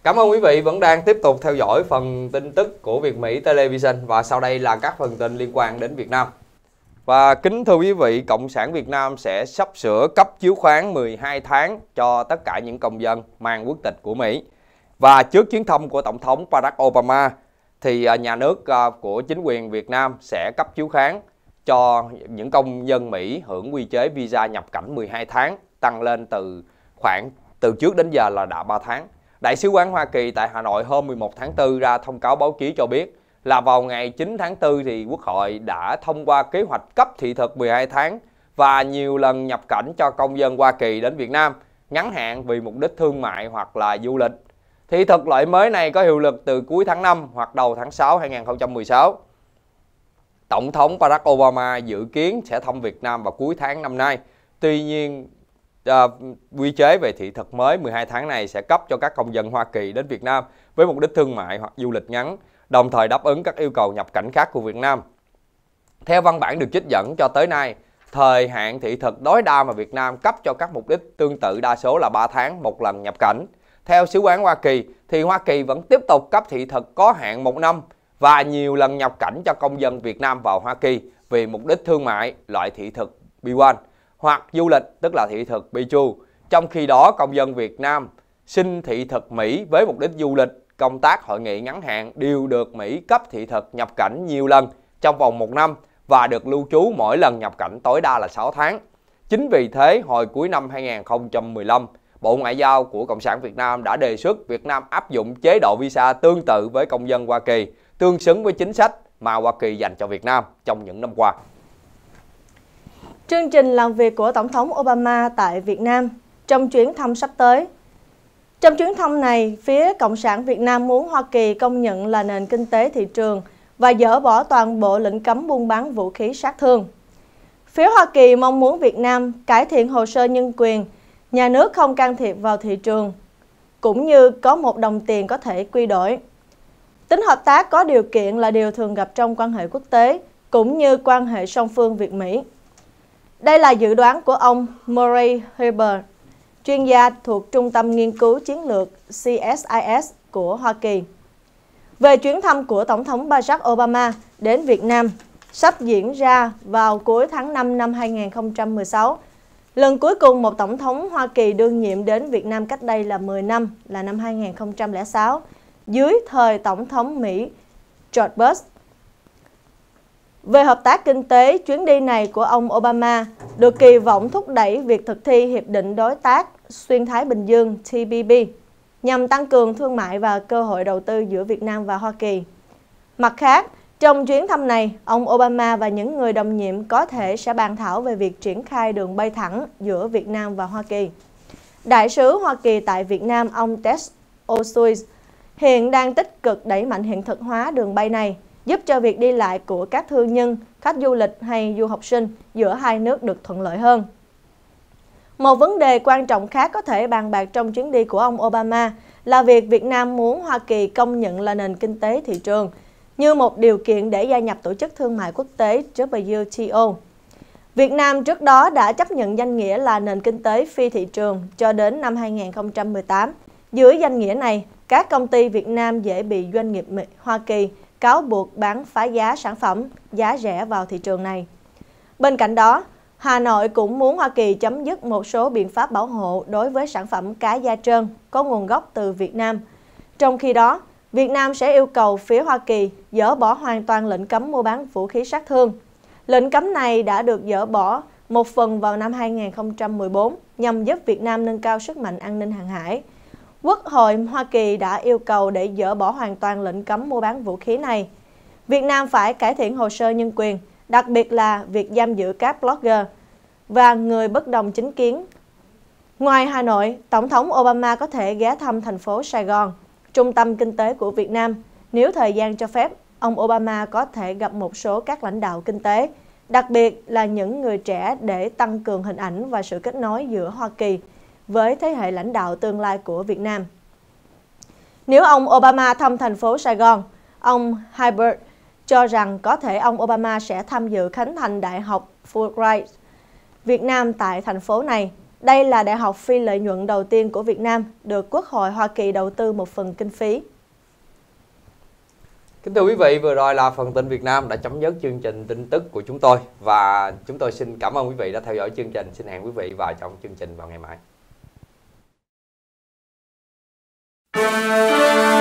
Cảm ơn quý vị vẫn đang tiếp tục theo dõi phần tin tức của Việt Mỹ Television và sau đây là các phần tin liên quan đến Việt Nam. Và kính thưa quý vị, Cộng sản Việt Nam sẽ sắp sửa cấp chiếu khoán 12 tháng cho tất cả những công dân mang quốc tịch của Mỹ. Và trước chuyến thăm của Tổng thống Barack Obama thì nhà nước của chính quyền Việt Nam sẽ cấp chiếu khoán cho những công dân Mỹ hưởng quy chế visa nhập cảnh 12 tháng, tăng lên từ trước đến giờ là đã 3 tháng. Đại sứ quán Hoa Kỳ tại Hà Nội hôm 11 tháng 4 ra thông cáo báo chí cho biết là vào ngày 9 tháng 4 thì Quốc hội đã thông qua kế hoạch cấp thị thực 12 tháng và nhiều lần nhập cảnh cho công dân Hoa Kỳ đến Việt Nam ngắn hạn vì mục đích thương mại hoặc là du lịch. Thị thực loại mới này có hiệu lực từ cuối tháng 5 hoặc đầu tháng 6 2016. Tổng thống Barack Obama dự kiến sẽ thăm Việt Nam vào cuối tháng năm nay. Tuy nhiên, quy chế về thị thực mới 12 tháng này sẽ cấp cho các công dân Hoa Kỳ đến Việt Nam với mục đích thương mại hoặc du lịch ngắn, đồng thời đáp ứng các yêu cầu nhập cảnh khác của Việt Nam. Theo văn bản được trích dẫn cho tới nay, thời hạn thị thực tối đa mà Việt Nam cấp cho các mục đích tương tự đa số là 3 tháng một lần nhập cảnh. Theo sứ quán Hoa Kỳ thì Hoa Kỳ vẫn tiếp tục cấp thị thực có hạn 1 năm và nhiều lần nhập cảnh cho công dân Việt Nam vào Hoa Kỳ vì mục đích thương mại, loại thị thực B1 hoặc du lịch tức là thị thực B2. Trong khi đó, công dân Việt Nam xin thị thực Mỹ với mục đích du lịch, công tác, hội nghị ngắn hạn đều được Mỹ cấp thị thực nhập cảnh nhiều lần trong vòng 1 năm và được lưu trú mỗi lần nhập cảnh tối đa là 6 tháng. Chính vì thế, hồi cuối năm 2015, Bộ Ngoại giao của Cộng sản Việt Nam đã đề xuất Việt Nam áp dụng chế độ visa tương tự với công dân Hoa Kỳ, tương xứng với chính sách mà Hoa Kỳ dành cho Việt Nam trong những năm qua. Chương trình làm việc của Tổng thống Obama tại Việt Nam trong chuyến thăm sắp tới. Trong chuyến thăm này, phía Cộng sản Việt Nam muốn Hoa Kỳ công nhận là nền kinh tế thị trường và dỡ bỏ toàn bộ lệnh cấm buôn bán vũ khí sát thương. Phía Hoa Kỳ mong muốn Việt Nam cải thiện hồ sơ nhân quyền, nhà nước không can thiệp vào thị trường, cũng như có một đồng tiền có thể quy đổi. Tính hợp tác có điều kiện là điều thường gặp trong quan hệ quốc tế, cũng như quan hệ song phương Việt-Mỹ. Đây là dự đoán của ông Murray Heber, chuyên gia thuộc Trung tâm Nghiên cứu Chiến lược CSIS của Hoa Kỳ. Về chuyến thăm của Tổng thống Barack Obama đến Việt Nam sắp diễn ra vào cuối tháng 5 năm 2016, lần cuối cùng một Tổng thống Hoa Kỳ đương nhiệm đến Việt Nam cách đây là 10 năm, là năm 2006, dưới thời Tổng thống Mỹ George Bush. Về hợp tác kinh tế, chuyến đi này của ông Obama được kỳ vọng thúc đẩy việc thực thi Hiệp định Đối tác Xuyên Thái Bình Dương TPP nhằm tăng cường thương mại và cơ hội đầu tư giữa Việt Nam và Hoa Kỳ. Mặt khác, trong chuyến thăm này, ông Obama và những người đồng nhiệm có thể sẽ bàn thảo về việc triển khai đường bay thẳng giữa Việt Nam và Hoa Kỳ. Đại sứ Hoa Kỳ tại Việt Nam, ông Ted Osius, hiện đang tích cực đẩy mạnh hiện thực hóa đường bay này, giúp cho việc đi lại của các thương nhân, khách du lịch hay du học sinh giữa hai nước được thuận lợi hơn. Một vấn đề quan trọng khác có thể bàn bạc trong chuyến đi của ông Obama là việc Việt Nam muốn Hoa Kỳ công nhận là nền kinh tế thị trường như một điều kiện để gia nhập Tổ chức Thương mại Quốc tế WTO. Việt Nam trước đó đã chấp nhận danh nghĩa là nền kinh tế phi thị trường cho đến năm 2018. Dưới danh nghĩa này, các công ty Việt Nam dễ bị doanh nghiệp Hoa Kỳ cáo buộc bán phá giá sản phẩm, giá rẻ vào thị trường này. Bên cạnh đó, Hà Nội cũng muốn Hoa Kỳ chấm dứt một số biện pháp bảo hộ đối với sản phẩm cá da trơn có nguồn gốc từ Việt Nam. Trong khi đó, Việt Nam sẽ yêu cầu phía Hoa Kỳ dỡ bỏ hoàn toàn lệnh cấm mua bán vũ khí sát thương. Lệnh cấm này đã được dỡ bỏ một phần vào năm 2014 nhằm giúp Việt Nam nâng cao sức mạnh an ninh hàng hải. Quốc hội Hoa Kỳ đã yêu cầu để dỡ bỏ hoàn toàn lệnh cấm mua bán vũ khí này. Việt Nam phải cải thiện hồ sơ nhân quyền, đặc biệt là việc giam giữ các blogger và người bất đồng chính kiến. Ngoài Hà Nội, Tổng thống Obama có thể ghé thăm thành phố Sài Gòn, trung tâm kinh tế của Việt Nam. Nếu thời gian cho phép, ông Obama có thể gặp một số các lãnh đạo kinh tế, đặc biệt là những người trẻ để tăng cường hình ảnh và sự kết nối giữa Hoa Kỳ với thế hệ lãnh đạo tương lai của Việt Nam. Nếu ông Obama thăm thành phố Sài Gòn, ông Herbert cho rằng có thể ông Obama sẽ tham dự khánh thành Đại học Fulbright Việt Nam tại thành phố này. Đây là đại học phi lợi nhuận đầu tiên của Việt Nam, được Quốc hội Hoa Kỳ đầu tư một phần kinh phí. Kính thưa quý vị, vừa rồi là phần tin Việt Nam đã chấm dứt chương trình tin tức của chúng tôi. Và chúng tôi xin cảm ơn quý vị đã theo dõi chương trình. Xin hẹn quý vị vào trong chương trình vào ngày mai.